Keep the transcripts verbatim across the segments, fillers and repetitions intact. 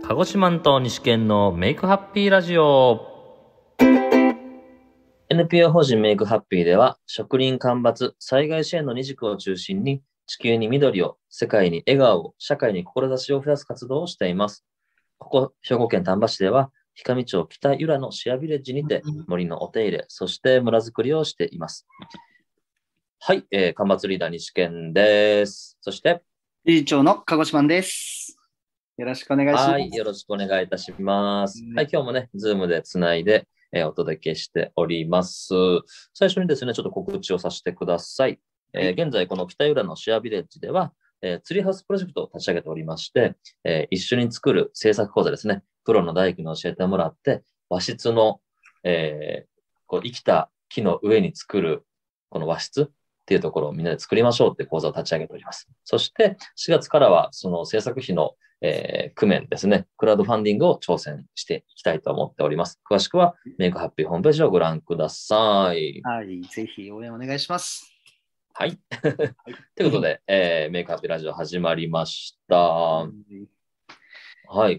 鹿児島と西県のメイクハッピーラジオ。 エヌピーオー 法人メイクハッピーでは、植林間伐災害支援の二軸を中心に地球に緑を、世界に笑顔を、社会に志を増やす活動をしています。ここ兵庫県丹波市では氷上町北由良のシェアビレッジにて森のお手入れ、そして村づくりをしています。はい、えー、間伐リーダー西県です。そして理事長の鹿児島です。よろしくお願いします。 はい、よろしくお願いいたします。はい、今日もね、ズームでつないで、えー、お届けしております。最初にですね、ちょっと告知をさせてください。えー、現在、この北浦のシェアビレッジでは、えー、ツリーハウスプロジェクトを立ち上げておりまして、えー、一緒に作る制作講座ですね、プロの大工に教えてもらって、和室の、えー、こう生きた木の上に作るこの和室っていうところをみんなで作りましょうって講座を立ち上げております。そしてしがつからはその制作費の、えー、工面ですね、クラウドファンディングを挑戦していきたいと思っております。詳しくはメイクハッピーホームページをご覧ください。 はい、ぜひ応援お願いします。 はい。ということで、えー、メイクハッピーラジオ始まりました。はい。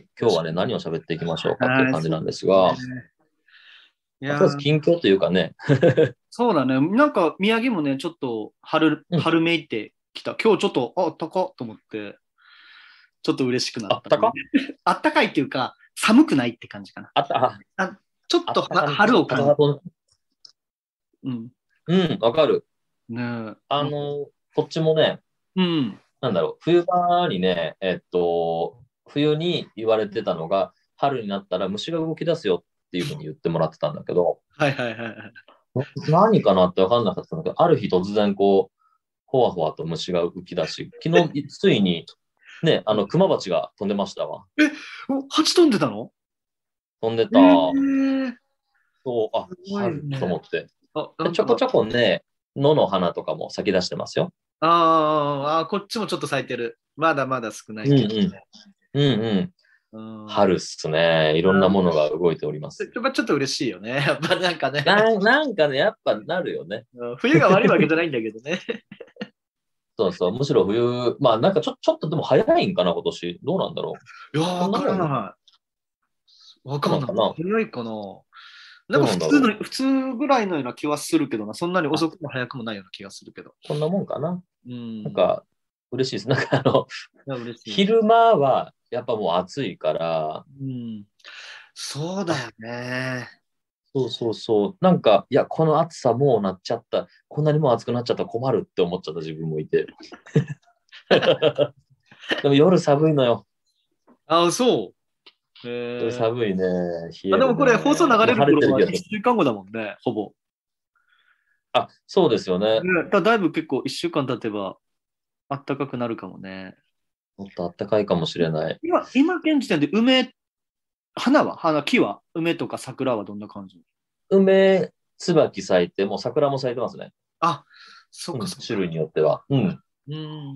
今日はね、何を喋っていきましょうかっていう感じなんですが、いやとりあえず近況というかね。 そうだね。なんか宮城もね、ちょっと春、春めいてきた。うん、今日ちょっと、あ、あったかと思って、ちょっと嬉しくなった。 あったかあったかいっていうか、寒くないって感じかな。 あったあちょっと春を感じる。 うん。うん、わかる。 ね、 あの、こっちもね、 うん、 なんだろう、冬場にね、えっと、冬に言われてたのが、春になったら虫が動き出すよっていうふうに言ってもらってたんだけど、 はいはいはい。 何かなって分かんなかったんだけど、ある日突然こう、ほわほわと虫が浮き出し、昨日ついに、ね、あの、クマバチが飛んでましたわ。 え、蜂飛んでたの？ 飛んでた。えー、そう、あ、春と思って。あちょこちょこね、野の花とかも咲き出してますよ。 ああ、こっちもちょっと咲いてる。まだまだ少ないけど、ね。 うんうん。うんうん。春っすね。いろんなものが動いております。 やっぱちょっと嬉しいよね。やっぱなんかね。 な, なんかね、やっぱなるよね。 冬が悪いわけじゃないんだけどね。 そうそう、むしろ冬、まあなんかちょちょっとでも早いんかな、今年。どうなんだろう。いやー、わからない。わかんない。早いかな。なんか普通の、普通ぐらいのような気はするけどな。そんなに遅くも早くもないような気がするけど。 そんなもんかな。 うん。 なんか、嬉しいです。なんかあの、昼間はやっぱもう暑いから。 うん。そうだよね。 そうそうそう。なんか、いや、この暑さもうなっちゃった。こんなにもう暑くなっちゃったら困るって思っちゃった自分もいて。でも夜寒いのよ。 ああ、そう。 夜寒いね。冷えるね。 あでもこれ放送流れる頃はいっしゅうかんごだもんね、ほぼ。 あ、そうですよね。 ねだだいぶ結構いっしゅうかん経てば暖かくなるかもね。 もっと暖かいかもしれない。 今、今現時点で梅、花は花、木は梅とか桜はどんな感じ？ 梅、椿咲いて、もう桜も咲いてますね。 あ、そっかそっか、 うん、種類によっては。うん。 うん。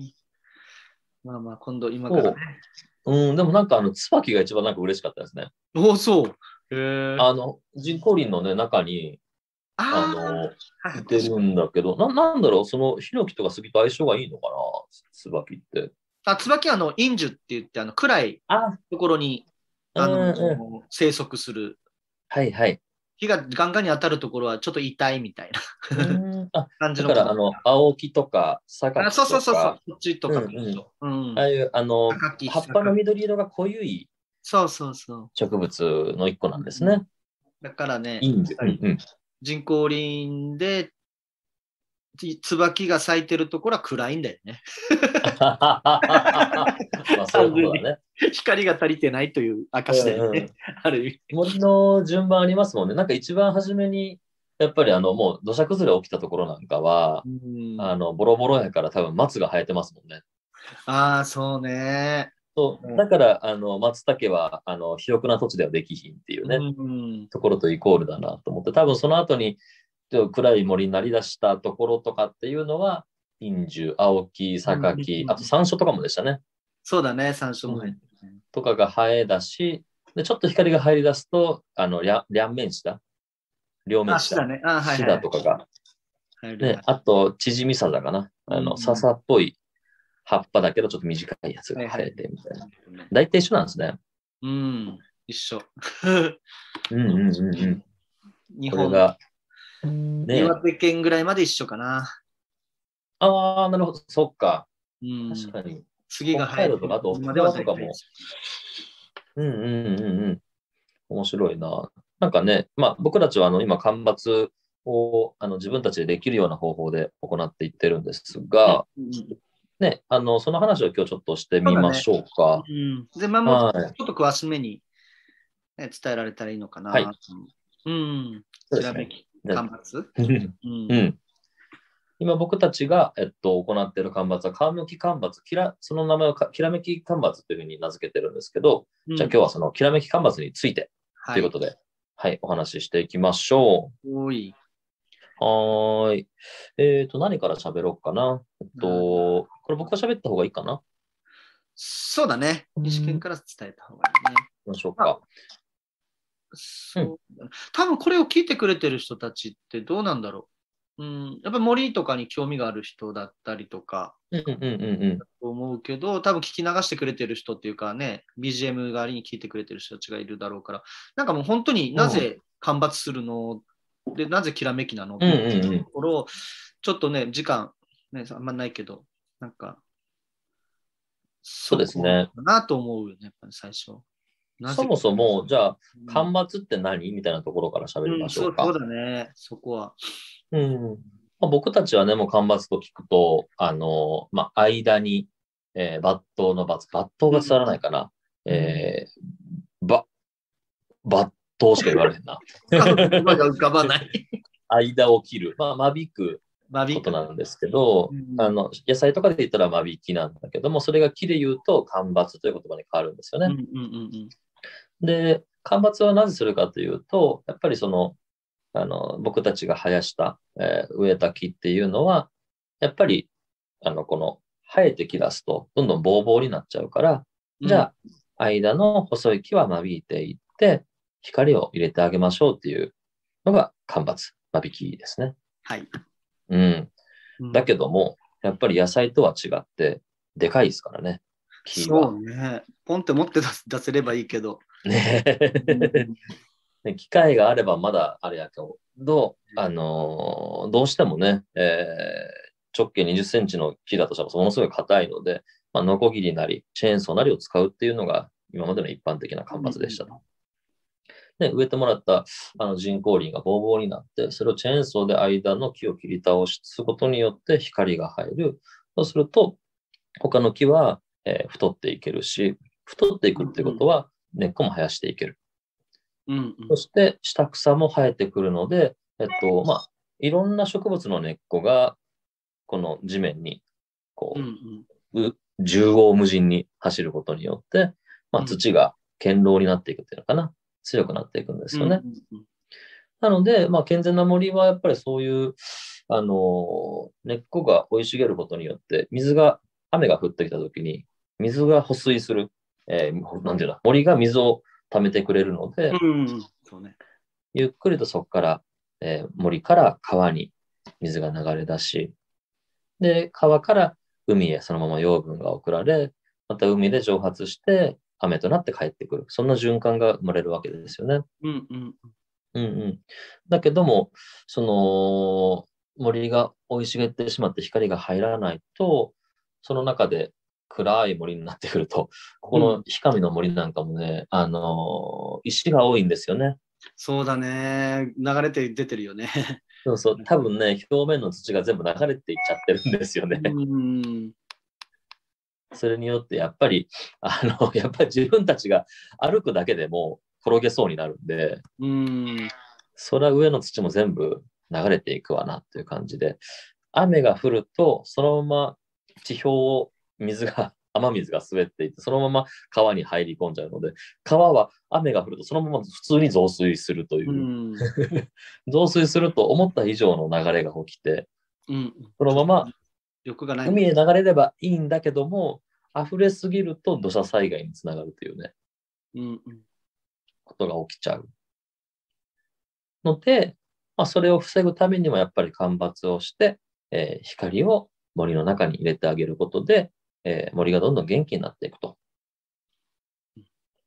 まあまあ、今度今から、ね。 うん、でもなんかあの、椿が一番なんか嬉しかったですね。 おお、そう。へあの、人工林のね、中に、あの、いてるんだけど、な、なんだろう、その、ヒノキとか杉と相性がいいのかな、椿って。 あ、椿はあの、陰樹って言って、あの、暗いところに、あの、うんうん、生息する。 はいはい。 日がガンガンに当たるところはちょっと痛いみたいなうんあ感じの。だから、あの、青木とか、榊とか。 そうそうそうそう、こっちとか、 うんうんうん、ああいう、あの、葉っぱの緑色が濃ゆいそうそうそう植物の一個なんですね。 だからね、 いいんで、うんうん、 人工林で、椿が咲いてるところは暗いんだよね。まあそういうことだね。光が足りてないという証だよね。うんうん、ある意味。 森の順番ありますもんね。なんか一番初めに、やっぱりあの、もう土砂崩れ起きたところなんかは、うん、あの、ボロボロやから多分松が生えてますもんね。 ああ、そうね。 そうだから、あの、松茸は、あの、肥沃な土地ではできひんっていうね、うん、ところとイコールだなと思って、多分その後に、暗い森になりだしたところとかっていうのは、陰樹、青木、榊、あと山椒とかもでしたね。 そうだね、山椒も入ってる、ね、とかが生えだし、でちょっと光が入り出すと、あの、両面下両面下、 ね、あ、はいはい、 シダとかが、ね、あと、チジミサザかな。あの、笹っぽい葉っぱだけど、ちょっと短いやつが生えてみたいな。大体一緒なんですね。 うん、一緒。 うんうんうんうん。 日本、 これが、ね。 岩手県ぐらいまで一緒かな。 ああ、なるほど。そっか。 うん、 確かに。 次が生えて北海道とか、あと沖までは縄とかも。 大体一緒。 うんうんうんうん。面白いな。なんかね、まあ僕たちはあの今干ばつをあの自分たちでできるような方法で行っていってるんですが、 うんうん、 ね、あの、その話を今日ちょっとしてそうだね。 みましょうか。 うん。で、まあ、もうちはい。 ょっと詳しめに、ね、伝えられたらいいのかはい。 な。うん。 そうですね。 きらめき、 じゃあ干ばつ。うん。 うん。今僕たちが、えっと、行っている干ばつは、皮むき干ばつ、きら、その名前をかきらめき干ばつというふうに名付けてるんですけど、 うん。 じゃあ今日はそのきらめき干ばつについてとはい。 いうことで、はい、お話ししていきましょ多い。 う。はーい。えっと、何から喋ろうかな。えっあ、 と、これ僕が喋った方がいいかな。 そうだね。西県から伝えた方がいいね。 行きましょうまあ、 か。うん。 そうだね。多分これを聞いてくれてる人たちってどうなんだろう。うん。やっぱり森とかに興味がある人だったりとか、 うんうんうんうん。 と思うけど、多分聞き流してくれてる人っていうかね、ビージーエム 代わりに聞いてくれてる人たちがいるだろうから、なんかもう本当になぜ干ばつするので、なぜきらめきなのうんみたいなうんうん。 ところを、ちょっとね、時間、ね、あんまないけど、なんか、 そうそこですね。 かなと思うよね、やっぱり最初。なぜ、 そもそも、じゃあ、 うん、 干ばつって何みたいなところから喋りうん、 ましょうか。 そうそうだね、そこは。 うん。まあ、僕たちはね、もう干ばつと聞くと、あの、まあ、間に、えー、抜刀の抜、抜刀が伝わらないかな。えー、ば、抜刀しか言われへんな。 他の言葉が浮かばない。 間を切る。まあ、間引くこと間引く。 なんですけど、 うん、 あの、野菜とかで言ったら間引きなんだけども、それが木で言うと干ばつという言葉に変わるんですようん、うね。 ん、うん。 で、干ばつはなぜするかというと、やっぱりその、あの、僕たちが生やした、えー植えた木っていうのは、やっぱり、あの、この、生えてきだすと、どんどんボーボーになっちゃうから、 うん、 じゃあ、間の細い木は間引いていって、光を入れてあげましょうっていうのが干ばつ、間引きですね。 はい。 うん。だうん、 けども、やっぱり野菜とは違って、でかいですからね、木は。 そうね。ポンって持って出出せればいいけど。うね。 ん、 ね機会があればまだあれやけど、あのーどうしてもね、えー直径にじゅっセンチの木だとしてもものすごい硬いので、まあ、ノコギリなり、チェーンソーなりを使うっていうのが今までの一般的な干ばつでしたと。で、植えてもらったあの人工林がボーボーになって、それをチェーンソーで間の木を切り倒すことによって光が入る。そうすると、他の木は、えー太っていけるし、太っていくっていうことは根っこも生やしていける。 うん、うん。 そして、下草も生えてくるので、えっと、まあ、いろんな植物の根っこが、この地面に、 うん、うこん。 う、う縦横無尽に走ることによって、まあ、 うん、 土が堅牢になっていくっていうのかな。強くなっていくんでうん、 すよね。 うん。 なので、まあ、健全な森はやっぱりそういう、あの、根っこが生い茂ることによって、水が、雨が降ってきたときに、水が保水する、えーなんていうの、森が水を溜めてくれるので、 うん、そうね。 ゆっくりとそこから、えー森から川に水が流れ出し、で、川から海へそのまま養分が送られ、また海で蒸発して雨となって帰ってくる。そんな循環が生まれるわけですよね。 うん、うん。 うんうん。だけども、その森が生い茂ってしまって光が入らないと、その中で暗い森になってくると、ここのうん、 氷上の森なんかもね、あのー石が多いんですよね。 そうだね。流れて出てるよね。 そうそう、多分ね、表面の土が全部流れていっちゃってるんですよね。 うん、 それによってやっぱり、あの、やっぱり自分たちが歩くだけでも転げそうになるんで、 うん、 それは上の土も全部流れていくわなっていう感じで、雨が降ると、そのまま地表を水が、雨水が滑っていって、そのまま川に入り込んじゃうので、川は雨が降るとそのまま普通に増水するとういう、 ん、 増水すると思った以上の流れが起きて、 うん。 そのまま欲がないもん。 海へ流れればいいんだけども、溢れすぎると土砂災害につながるというね、 うん、うん。 ことが起きちゃうので、まあ、それを防ぐためにもやっぱり間伐をして、えー光を森の中に入れてあげることで、えー森がどんどん元気になっていくと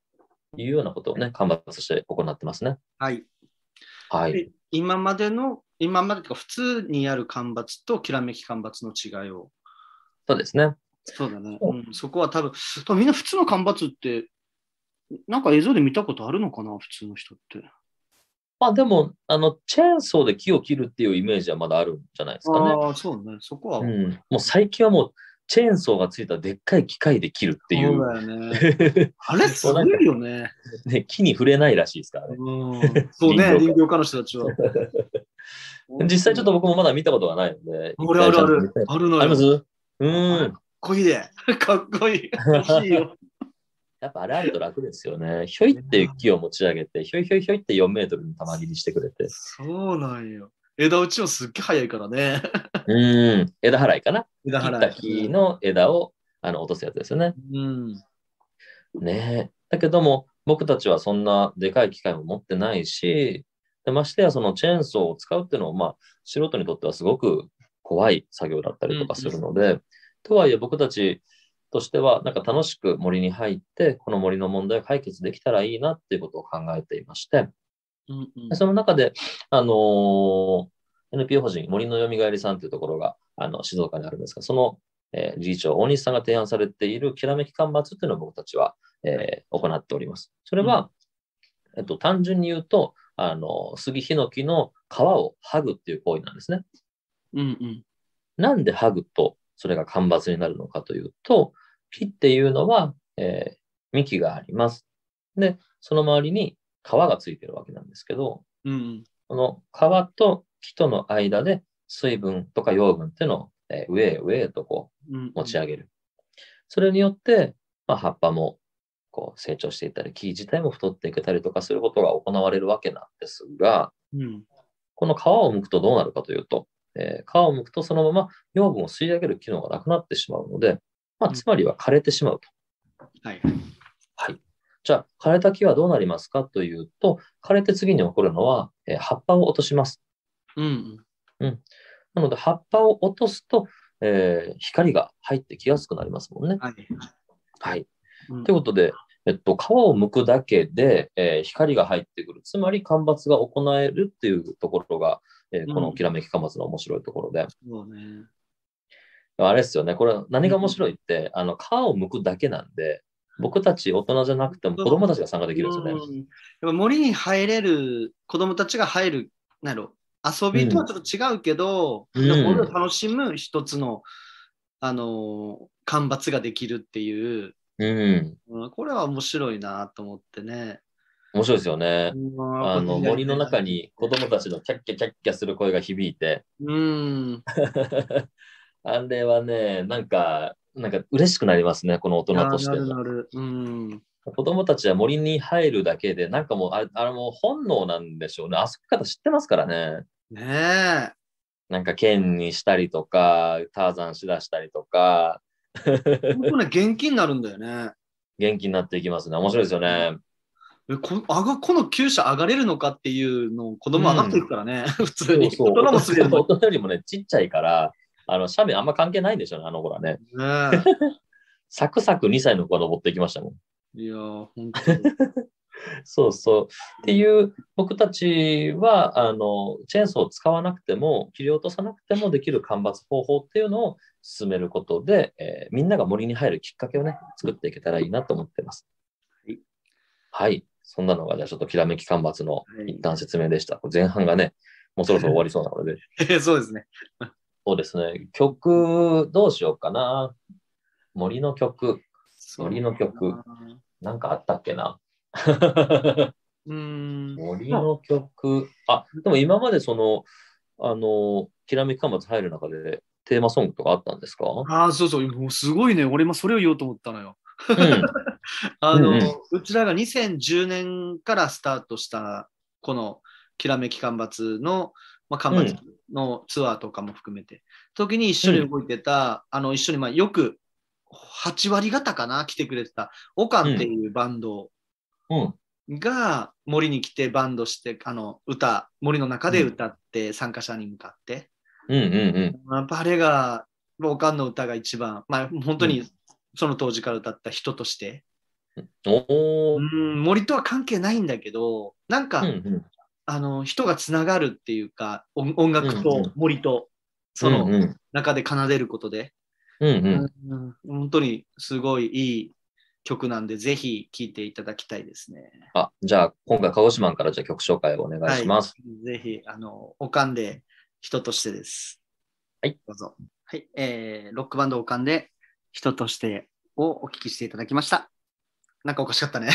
いうようなことをね、間伐して行ってますね。 はい。 はい。 で今までの、今までとか普通にある間伐ときらめき間伐の違いを。 そうですね。 そうだね。うん、そこは多分、多分みんな普通の間伐って、なんか映像で見たことあるのかな、普通の人って。 まあでも、あの、チェーンソーで木を切るっていうイメージはまだあるんじゃないですかね。 ああ、そうね。そこは。 うん。もう最近はもう、チェーンソーがついたでっかい機械で切るっていう。 そうだよね。あれすごいよね。 ね、木に触れないらしいですからね。 うん、そうね、林業家の人たちは。 実際ちょっと僕もまだ見たことがないので、 あるあるある。あるのよ。 ありますうーん。かっこいいで。かっこいい。欲しいよ。 やっぱあれあると楽ですよね。ひょいって木を持ち上げて、ひょいひょいひょいってよんメートルに玉切りしてくれて。 そうなんよ。枝打ちもすっげえ早いからね。 うん。枝払いかな。 枝払い。 切った木の枝をあの落とすやつですよね。 うん。 ねえ。だけども、僕たちはそんなでかい機械も持ってないし、でましてやそのチェーンソーを使うっていうのは、まあ、素人にとってはすごく怖い作業だったりとかするので、うん、とはいえ僕たちとしては、なんか楽しく森に入って、この森の問題を解決できたらいいなっていうことを考えていまして、 うんうん、 その中で、あのー、エヌピーオー 法人森のよみがえりさんというところがあの静岡にあるんですが、その、えー、理事長、大西さんが提案されているきらめき間伐っていうのを僕たちは、えー、行っております。それは、うん、えっと、単純に言うと、あの、杉ヒノキの皮を剥ぐっていう行為なんですね。 うんうん、 なんで剥ぐとそれが間伐になるのかというと、木っていうのは、えー、幹があります。で、その周りに皮がついてるわけなんですけど、 うん、 この皮と木との間で水分とか養分っていうのを、えー、上へ上へとこう持ち上げる。うんうん、それによって、まあ、葉っぱもこう成長していったり、木自体も太っていけたりとかすることが行われるわけなんですが、 うん、 この皮を剥くとどうなるかというと、えー、皮を剥くとそのまま養分を吸い上げる機能がなくなってしまうので、まあ、つまりは枯れてしまうと。 はい。 はい。じゃあ、枯れた木はどうなりますかというと、枯れて次に起こるのは、えー、葉っぱを落とします。 うん、 うん。なので、葉っぱを落とすと、えー、光が入ってきやすくなりますもんね。 はい。 はい。 うん、 ということで、えっと、皮を剥くだけで、えー、光が入ってくる。つまり、間伐が行えるっていうところが、えー、このきらめき間伐の面白いところで。 そうね。 あれですよね。これ、何が面白いって、あの、皮を剥くだけなんで、僕たち大人じゃなくても子供たちが参加できるんですよね。 うん、やっぱ森に入れる、子供たちが入る、なんやろ、遊びとはちょっと違うけど、うん、でも森を楽しむ一つの、あの、間伐ができるっていう、 うんうん、これは面白いなと思ってね。 面白いですよね。 うん、 あの、森の中に子供たちのキャッキャキャッキャする声が響いて、 うん。 あれはね、なんか、なんか嬉しくなりますね、この大人としても。 なるなる。うん。 子供たちは森に入るだけで、なんかもう、あれ、あれもう本能なんでしょうね。遊び方知ってますからね。 ねえ。 なんか剣にしたりとか、ターザンしだしたりとか。 本当ね、元気になるんだよね。 元気になっていきますね。面白いですよね。 えこあがこの厩舎上がれるのかっていうのを子供上がっていくからね、うん、普通に。 そうそう大人も滑る大人よりもね、ちっちゃいから、あの、斜面あんま関係ないんでしょうね、あの子らね。ねサクサクにさいの子が登ってきましたもん。 いやー、本当に。 そうそう。っていう、僕たちは、あの、チェーンソーを使わなくても、切り落とさなくてもできる間伐方法っていうのを進めることで、えー、みんなが森に入るきっかけをね、作っていけたらいいなと思ってます。はい。はい。そんなのが、じゃあちょっときらめき間伐の一旦説明でした。はい、前半がね、もうそろそろ終わりそうなので。 そうですね。 そうですね。曲、どうしようかな。森の曲。森の曲。なんかあったっけな。 うん森の曲。あ、でも今までその、あの、きらめき間伐入る中でテーマソングとかあったんですか？ ああ、そうそう。もうすごいね。俺もそれを言おうと思ったのよ。 うん。 あの、うんうん、うちらがにせんじゅうねんからスタートした、このきらめき間伐の、まあ、間伐のツアーとかも含めて、うん、時に一緒に動いてた、うん、あの、一緒に、まあ、よくはち割方かな、来てくれてた、オカンっていうバンドが森に来てバンドして、あの、歌、森の中で歌って、参加者に向かって。 うんうんうん。 やっぱあれが、オカンの歌が一番、まあ、本当にその当時から歌った人として、 おー。 うん、森とは関係ないんだけど、なんか、 うんうんあの、人がつながるっていうか、音音楽と森と、そのうんうん中で奏でることで、 うんうん。 うん、本当にすごいいい曲なんで、ぜひ聴いていただきたいですね。 あ、じゃあ、今回、鹿児島からじゃあ曲紹介をお願いはい。 します。 ぜひ、あの、おかんで人としてです。 はい。 どうぞ。はい。えー、ロックバンドおかんで人としてをお聞きしていただきました。なんかおかしかったね。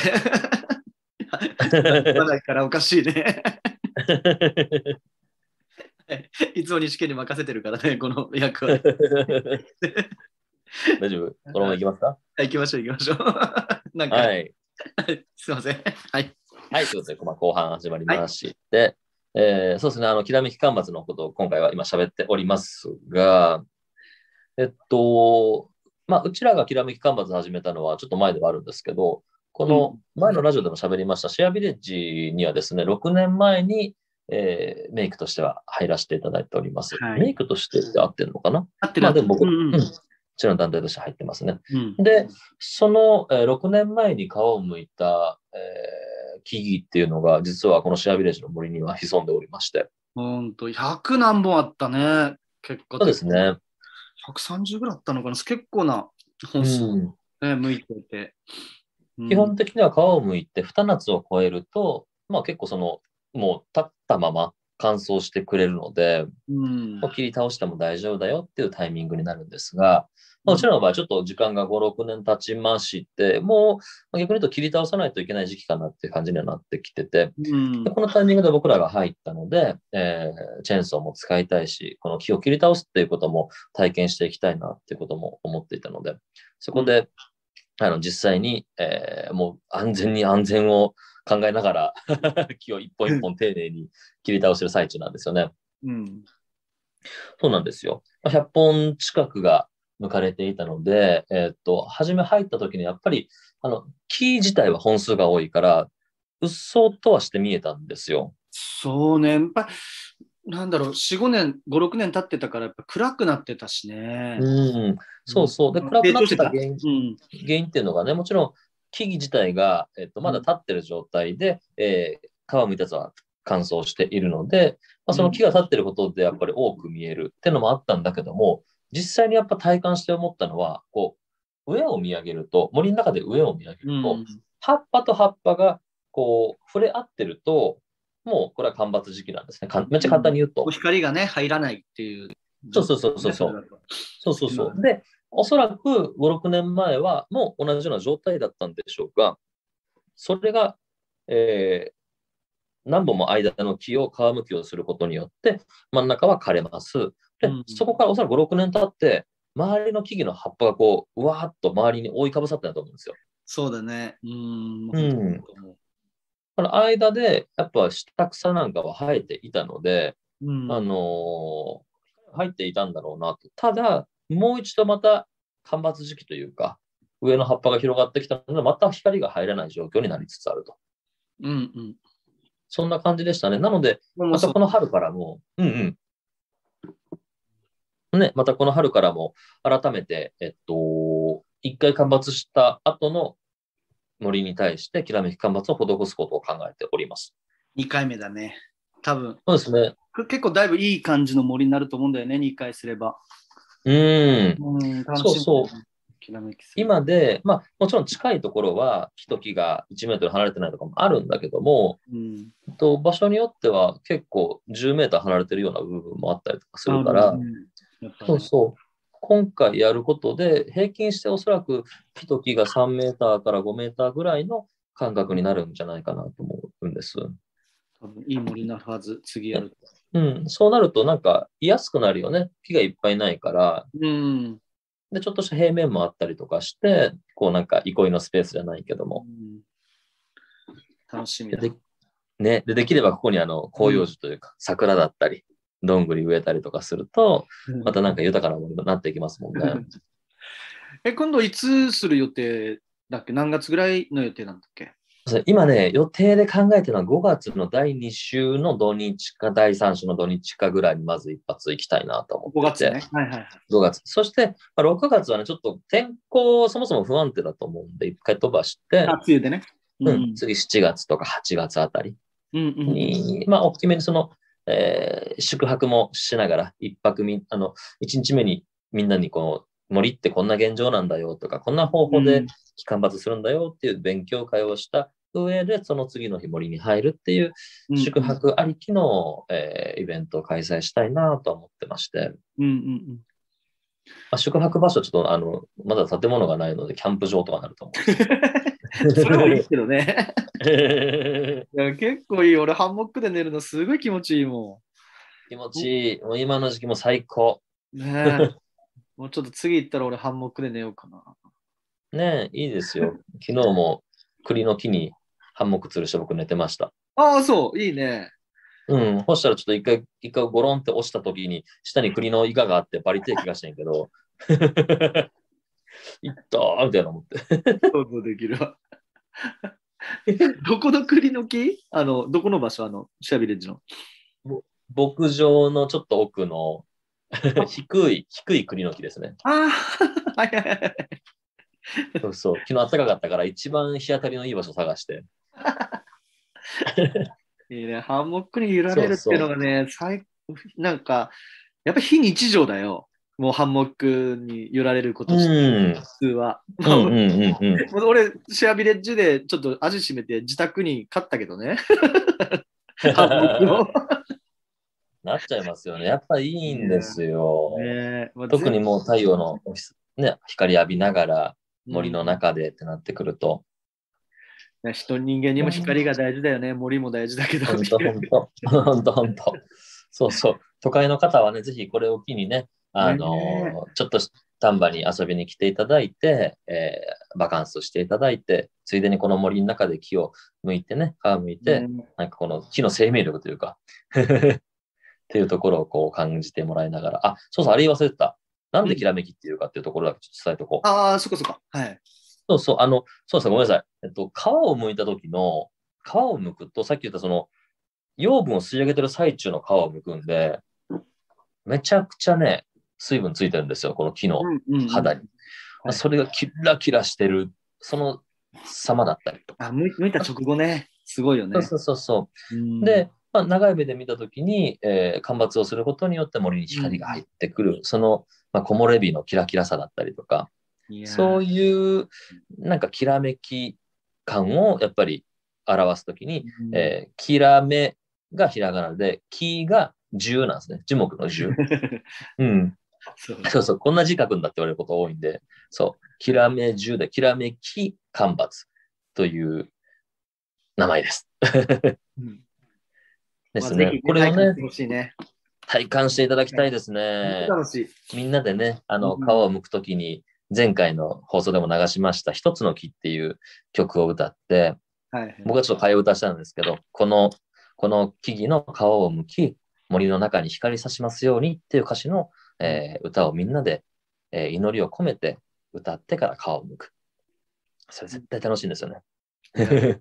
言わないからおかしいね。いつも西家に任せてるからね、この役割。 大丈夫このまま行きますか？ はい、行きましょう、行きましょう。なんか、 はい。 すいません。はい。 はい、ということで、まあ、後半始まりはい。 まして、えーそうですね、あの、きらめき干ばつのことを今回は今喋っておりますが、えっと、まあ、うちらがきらめき干ばつ始めたのはちょっと前ではあるんですけど、こうん。 の前のラジオでも喋りましたシェアビレッジにはですね、ろくねんまえに、えーメイクとしては入らせていただいております。 はい。 メイクとしてって合ってるのかな？ 合ってる合ってる。 まあでも僕、 うんうん。 うん、うちの団体として入ってますね。 うん。 で、その、えーろくねんまえに皮を剥いた、えー木々っていうのが、実はこのシェアビレッジの森には潜んでおりまして。 ほんと、ひゃく何本あったね。結果そうで的に。 すね。 ひゃくさんじゅうぐらいあったのかな。結構なう本数、 ん。 ね、向いてて。うん。 基本的には皮を剥いて、二夏を超えると、まあ結構その、もう立ったまま乾燥してくれるので、 うん。 もう切り倒しても大丈夫だよっていうタイミングになるんですが、まあ、うちうん。 らの場合ちょっと時間がご、ろくねん経ちまして、もう逆に言うと切り倒さないといけない時期かなっていう感じにはなってきてて、 うん。 でこのタイミングで僕らが入ったので、えーチェーンソーも使いたいし、この木を切り倒すっていうことも体験していきたいなっていうことも思っていたので、そうん。 こで、あの、実際に、えーもう安全に安全を考えながら木を一本一本丁寧に切り倒してる最中なんですよね。 うん。 そうなんですよ。ひゃっぽん近くが抜かれていたので、えーっと、初め入った時にやっぱり、あの、木自体は本数が多いから、うっそうとはして見えたんですよ。 そうね。やっぱ、なんだろう、よん、ごねん、ご、ろくねん経ってたから、やっぱ暗くなってたしね。 うん、 うん。 そうそう。で、暗くなっ成長してた。 てた原因、 うん。 原因っていうのがね、もちろん木々自体が、えっと、まだうん。 立ってる状態で、えー皮をむいたやつは乾燥しているので、まあ、そのうん。 木が立ってることでやっぱり多く見えるっていうのもあったんだけども、実際にやっぱ体感して思ったのは、こう、上を見上げると、森の中で上を見上げると、 うん。 葉っぱと葉っぱがこう、触れ合ってると、もうこれは干ばつ時期なんですね。かんめっちゃ簡単に言うと。 光がね、入らないっていうそうそうそう状況ね、そそうそう。 れだと。 そうそうそう。で、おそらくご、ろくねんまえはもう同じような状態だったんでしょうが、それが、えー何本も間の木を皮むきをすることによって、真ん中は枯れます。で、 うん。 そこからおそらくご、ろくねん経って、周りの木々の葉っぱがこう、うわーっと周りに覆いかぶさってたと思うんですよ。 そうだね。うん。 う本当ん。 だと思この間で、やっぱ下草なんかは生えていたので、 う。うあん。 のー入っていたんだろうなと。ただ、もう一度また干ばつ時期というか、上の葉っぱが広がってきたので、また光が入らない状況になりつつあると。 うん。 そんな感じでしたね。なので、 うん。もうまたそう。 この春からも、うんうん。ね、またこの春からも、改めて、えっと、一回干ばつした後の森に対して、きらめき干ばつを施すことを考えております。 にかいめだね。多分。 そうですね。 結構だいぶいい感じの森になると思うんだよね、にかいすれば。 うん。 うん、楽しみだね。 そうそう。 きらめきする。 今で、まあ、もちろん近いところは、木と木がいちメートル離れてないとかもあるんだけども、 うん。 と場所によっては結構じゅうメートル離れてるような部分もあったりとかすあるね。 るから、 やっぱね。 そうそう。今回やることで、平均しておそらく木と木がさんメーターからごメーターぐらいの間隔になるんじゃないかなと思うんです。 多分いい森になるはず、次やると。 うん、そうなるとなんか居やすくなるよね。木がいっぱいないから、 うん。 で、ちょっとした平面もあったりとかして、こうなんか憩いのスペースじゃないけども。 うん、楽しみだ。 で、ね、で、できればここにあの広葉樹というか、桜だったり、どんぐり植えたりとかすると、またなんか豊かなものになっていきますもんね。 え、今度いつする予定だっけ？何月ぐらいの予定なんだっけ？ 今ね、予定で考えてるのはごがつのだいに週の土日かだいさん週の土日かぐらいにまず一発行きたいなと思っていて。 ごがつね。はいはいはい。 ごがつ。そして、まあ、ろくがつはね、ちょっと天候そもそも不安定だと思うんで、一回飛ばして、 あ、梅雨でね。 うん、うん、次しちがつとかはちがつあたりに、うんうんうん、まあ、大きめにその、えー、宿泊もしながら、一泊み、あの、一日目にみんなにこう、森ってこんな現状なんだよとか、こんな方法で期間伐するんだよっていう勉強会をした上で、その次の日森に入るっていう宿泊ありきの、うんうん、えー、イベントを開催したいなと思ってまして。 うんうんうんまあ、宿泊場所ちょっとあの、まだ建物がないので、キャンプ場とかになると思うんですそれもいいけどね。いや結構いい。俺、ハンモックで寝るのすごい気持ちいいもん。気持ちいい。もう今の時期も最高。 ねえ。もうちょっと次行ったら俺、ハンモックで寝ようかな。 ねえ、いいですよ。昨日も栗の木にハンモック吊るして僕寝てました。 ああ、そう、いいね。 うん、そしたらちょっと一回、一回ゴロンって押したときに、下に栗のイガがあってバリてえ気がしてんけど、いったーみたいな思って。 想像できるわ。どこの栗の木あの、どこの場所あの、シャビレッジの。 牧場のちょっと奥の低い、低い栗の木ですね。 ああ、はいはいはい。 そうそう。昨日暖かかったから一番日当たりのいい場所探して。 いいね。ハンモックに揺られるっていうのがね、最なんか、やっぱ非日常だよ。もうハンモックに揺られることして、うん、普通は。まあ、うんうんうん、俺、シェアビレッジでちょっと味しめて自宅に買ったけどね。ハンモックを。 なっちゃいますよね。やっぱいいんですよ。 ねまあ、 特にもう太陽の、ね、光浴びながら森の中でってなってくると。 うん、人人間にも光が大事だよね。森も大事だけど。 本当本当本当本当。そうそう。都会の方はね、ぜひこれを機にね、あの、ね、ちょっと丹波に遊びに来ていただいて、えー、バカンスしていただいて、ついでにこの森の中で木を剥いてね、皮剥いて、ね、なんかこの木の生命力というか、っていうところをこう感じてもらいながら、あ、そうそう、あれ言い忘れてた。なんできらめきっていうかっていうところだけちょっと伝えておこう。 ああ、そっかそっか。はい。 そうそう、あの、そうそう、ごめんなさい。えっと、皮を剥いた時の、皮を剥くと、さっき言ったその、養分を吸い上げてる最中の皮を剥くんで、めちゃくちゃね、水分ついてるんですよ、この木の肌に。うんうんうん、それがキラキラしてる、その様だったりとか。 あ、剥いた直後ね、すごいよね。 そうそうそう。うん、で、まあ、長い目で見たときに、えー、間伐をすることによって森に光が入ってくる、うん、その、まあ、木漏れ日のキラキラさだったりとか、そういう、なんかきらめき感をやっぱり表すときに、うん、えー、きらめがひらがなで、きが十なんですね。樹木の十。うん。そうそうそう、こんな字書くんだって言われること多いんで、そう、きらめ十で、きらめき間伐という名前です。うんですね。まあ、これをね、 ね体感していただきたいですね。 楽しい。 みんなでね、あの、皮を剥くときに、前回の放送でも流しました、一つの木っていう曲を歌って、はいはい、僕はちょっと替え歌したんですけど、この、この木々の皮を剥き、森の中に光差しますようにっていう歌詞の、えー、歌をみんなで、えー、祈りを込めて歌ってから皮を剥く。それ絶対楽しいんですよね。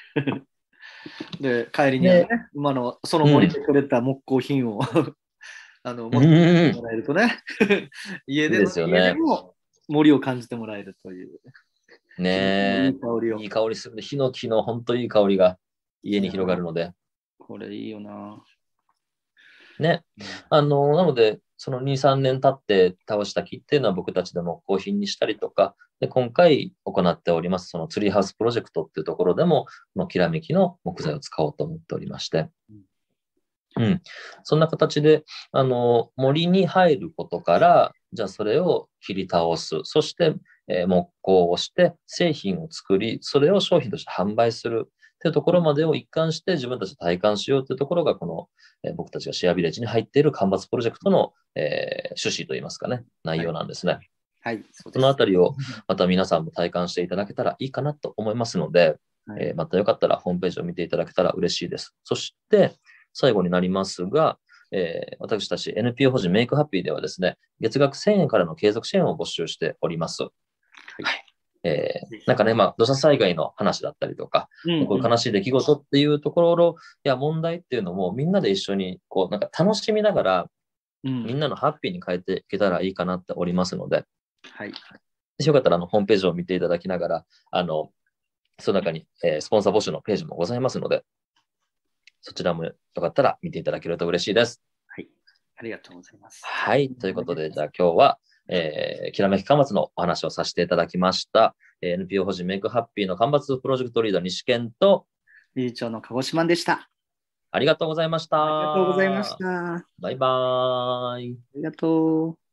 で、帰りにはね、ね今のその森で取れた木工品を、うん、あの持ってもらえるとね、家でのですよね、 家でも森を感じてもらえるという。 ねえ、いい香りを。いい香りする。ヒノキの本当にいい香りが家に広がるので。 これいいよな。 ね。あの、なので、そのに、さんねん経って倒した木っていうのは僕たちで木工品にしたりとか、で今回行っております、そのツリーハウスプロジェクトっていうところでも、このきらめきの木材を使おうと思っておりまして、うん。そんな形で、あの、森に入ることから、じゃあそれを切り倒す。そして、えー、木工をして、製品を作り、それを商品として販売する。っていうところまでを一貫して自分たちで体感しようというところが、この、えー、僕たちがシェアビレッジに入っている間伐プロジェクトの、えー、趣旨といいますかね、内容なんですね。 はい。はい、そそのあたりをまた皆さんも体感していただけたらいいかなと思いますので、はい、えー、またよかったらホームページを見ていただけたら嬉しいです。そして、最後になりますが、えー、私たち エヌピーオー 法人メイクハッピーではですね、月額せんえんからの継続支援を募集しております。はい。 えー、なんかね、まあ、土砂災害の話だったりとか、 うんうん、 こういう悲しい出来事っていうところや問題っていうのも、みんなで一緒に、こう、なんか楽しみながら、 うん、 みんなのハッピーに変えていけたらいいかなっておりますので、 はい。 よかったらあのホームページを見ていただきながら、あの、その中に、えー、スポンサー募集のページもございますので、そちらもよかったら見ていただけると嬉しいです。 はい。ありがとうございます。 はい。ということで、じゃあ今日は、えー、きらめきかまつのお話をさせていただきました。えー、エヌピーオー 法人メイクハッピーの間伐プロジェクトリーダー西健と、 理事長の鹿児島でした。 ありがとうございました。 ありがとうございました。 バイバーイ。 ありがとう。